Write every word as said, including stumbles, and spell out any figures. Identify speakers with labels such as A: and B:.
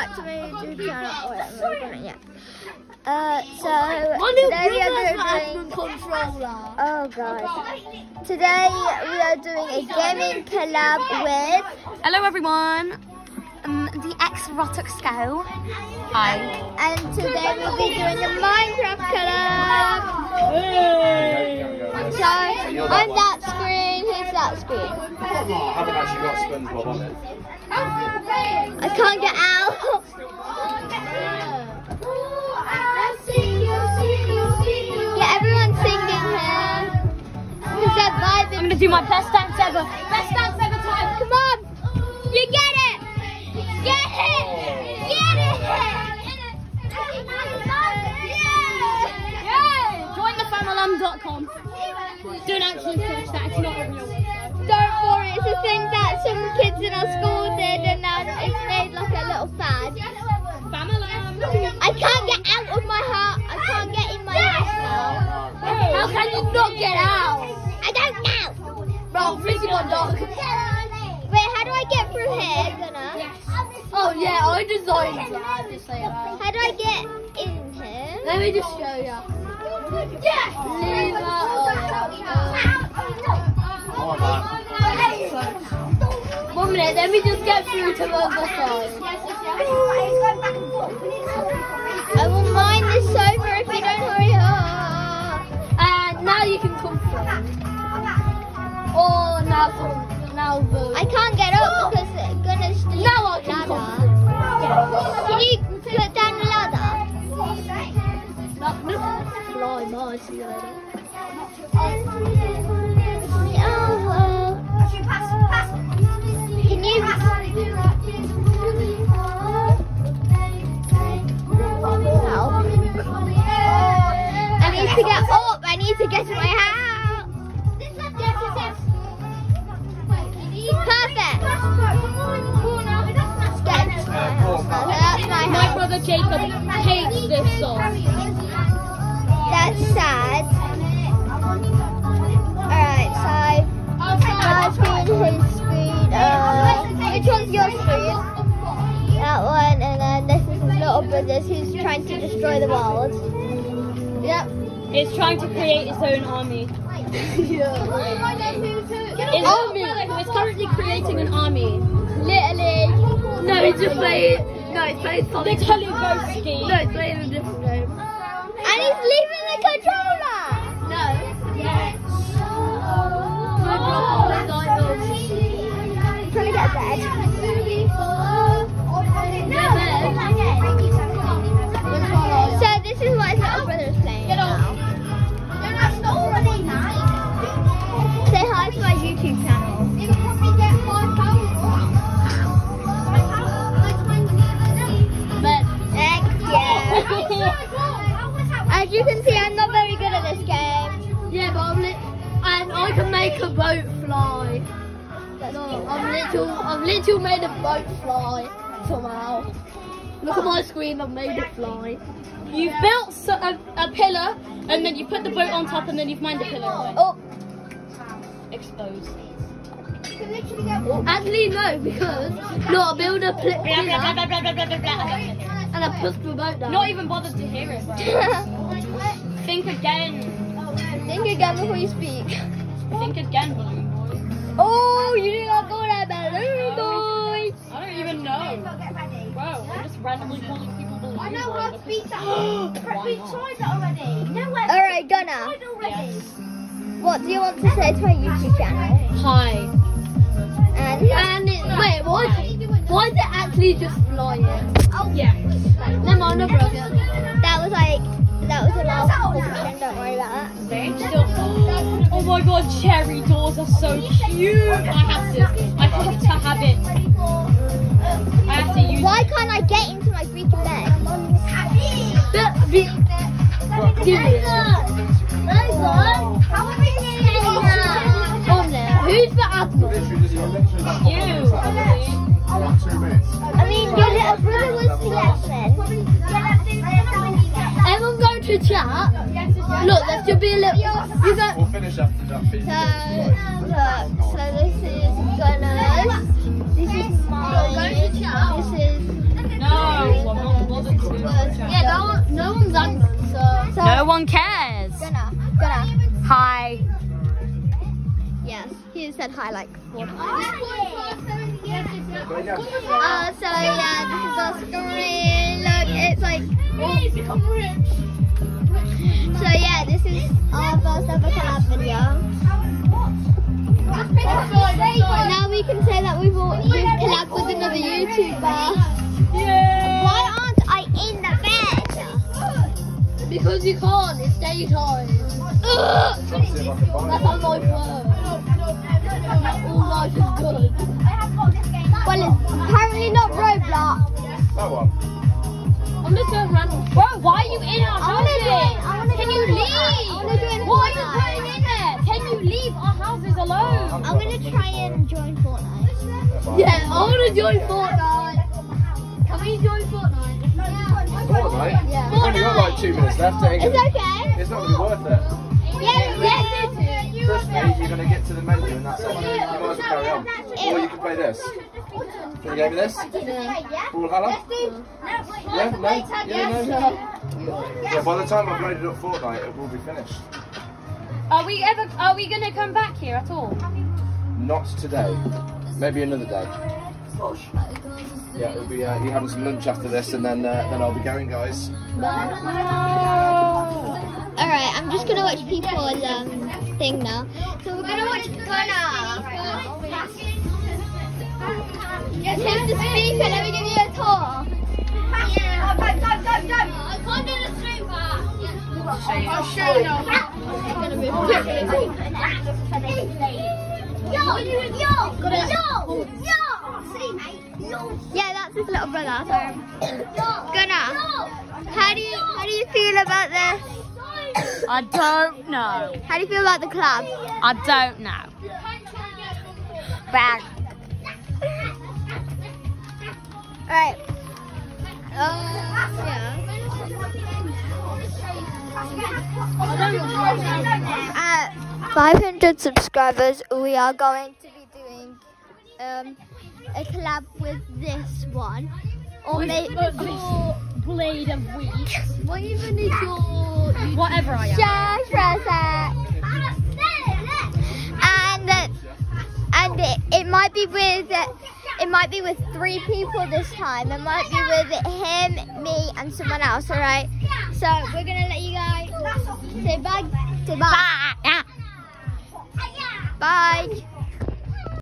A: back to my YouTube channel. Oh, wait, I'm not doing it yet. Uh, so today we are doing. Oh god. Today we are doing a gaming collab with.
B: Hello everyone. Um, the X-Rotic Scale. Hi.
A: And today we'll be doing a Minecraft collab.
C: Hey.
A: So I'm that screen. Who's that screen?
C: I haven't actually got SpongeBob on it.
A: I can't get out. Yeah, everyone's singing here. Because they're vibing.
B: I'm gonna do my best dance ever. Best dance ever time.
A: Come on. You get it. Get it. Get it.
B: Yeah. Join the famalam dot com. Don't actually search that. It's not a real one.
A: Don't worry. It's a thing that some kids in our school did, and now it's made like a little fad.
B: Famalam.
A: I can't get out of my house. I can't get in my house now.
B: How can you not get out?
A: I don't know.
B: Wrong, fizzy one dog.
A: Wait, how do I get through here, Gunnar?
B: Oh yeah, I designed that. Just say that.
A: How do I get in here?
B: Let me just show you.
A: Yes!
B: Leave that One minute, let me just get through to the other side.
A: I will mine this over if you don't hurry up.
B: And now you can come through. Or now from now the.
A: I can't get up because Gunnar's still
B: Now I can come through.
A: Can you put down the ladder?
B: No, no. Fly, bye, see you later.
A: Oh, can you? Help. I need to get up. I need to get to my house. Perfect. Let's get to my house. That's my
B: My
A: house.
B: brother Jacob hates this song.
A: That's sad. Alright, so I've screen his screen. Uh, which one's your screen? That one, and then this is his little brother who's trying to destroy the world. Yep.
B: It's trying to create its own army.
A: Yeah.
B: It's, army. It's currently creating an army.
A: Literally.
B: No, it's just playing. No, it's playing Sonic. Literally ghost scheme. No, it's playing a different game.
A: And he's leaving the controller.
B: No. Yes.
A: I'm trying to get a bed. So this is what his little brother is playing now. Say hi to my YouTube channel. Thanks, yeah. As you can see, I'm not very good at this game.
B: Yeah, but I'm lit and I can make a boat fly. No, I've literally, I've literally made a boat fly somehow. Look at my screen, I've made it fly. You've built so, a, a pillar, and then you put the boat on top, and then you've mined the pillar away.
A: Oh,
B: Exposed. Actually, no, because no, I build a pillar, and I push the boat down. Not even bothered to hear it, bro. Think again.
A: think again before you speak.
B: Think again, balloon boy.
A: Oh, you did not go that balloon boy.
B: I don't even know. Wow, I'm just randomly calling people balloon boy.
D: I know how to speak that. We've tried it already. No, we've
A: Alright, Gunnar.
D: tried already.
B: Yes.
A: What do you want to say to my YouTube channel?
B: Hi.
A: And
B: And it, wait, why, why is it actually just flying?
A: oh
B: Yeah. Never mind, no problem.
A: that was like that was a last position. Don't worry about that.
B: Oh my god, cherry doors are so cute. I have to, I have to have it. I have to use
A: Why
B: it.
A: can't I get into my freaking bed?
B: That be, give me it.
A: Oh no.
B: Who's the admiral? You, probably.
A: I mean, your little brother was P S then.
B: Everyone go to chat. Look, there should be a little. You go.
C: We'll finish after that.
A: So, look, so this is Gunnar's, this is mine, this is
B: No.
E: one cares.
A: Gonna, gonna.
E: Hi.
A: Yes, he said hi like four times.
C: There you go.
A: Uh, so yeah, this is our screen. Look, it's like. So yeah, this is our first ever collab video. Now we can say that we've all we've collabed with another YouTuber.
B: Yeah.
A: Why aren't I in the bed?
B: Because you can't, it's daytime.
A: Ugh.
C: Try to see if I can find
B: That's
C: it.
B: how life works. All life is good.
A: Well, it's apparently not Roblox.
C: That one.
B: I'm just going random. Bro, why are you in our
A: I wanna
B: houses?
A: join. I wanna
B: Can
A: join
B: you
A: Fortnite.
B: leave?
A: I wanna join
B: What are you
A: Fortnite.
B: putting in there? Can you leave our houses alone?
A: I'm gonna try and join Fortnite.
B: Yeah, I want to join Fortnite. Can we join Fortnite?
C: Fortnite?
A: Yeah.
C: We've only got like two minutes left. It ain't
A: It's
C: gonna-
A: okay.
C: It's not going to be worth it.
A: Yeah, yes.
C: Trust me, you're going to get to the menu and that's it. You might as well carry on. Or you can play this. Can you go with this? Ball Halla? Yeah, no? Yeah, no? Yeah, by the time I've loaded up Fortnite, it will be finished.
E: Are we ever? Are we gonna come back here at all?
C: Not today. Maybe another day. Yeah, it'll be. Uh, you having some lunch after this, and then uh, then I'll be going, guys.
A: All right, I'm just gonna watch people's um thing now. So we're gonna watch Gunnar. Yes, here's the speaker. Let me give you a tour.
D: Yeah. Go, go, go, go.
B: I can't do the super.
D: I'll show you. Yo, yo, yo, yo. See, yo.
A: Yeah, that's his little brother. So Gunnar, how do you how do you feel about this?
E: I don't know.
A: How do you feel about the club?
E: I don't know. Back.
A: Alright. Uh, yeah. At five hundred subscribers, we are going to be doing um, a collab with this one. Or maybe
B: Blade of Week.
A: what even is your
E: Whatever I am.
A: Shush for a sec. And uh, and it, it might be with uh, it might be with three people this time. It might be with him, me, and someone else. All right. So we're gonna let you guys say bye. Say bye.
E: Bye.
A: Bye.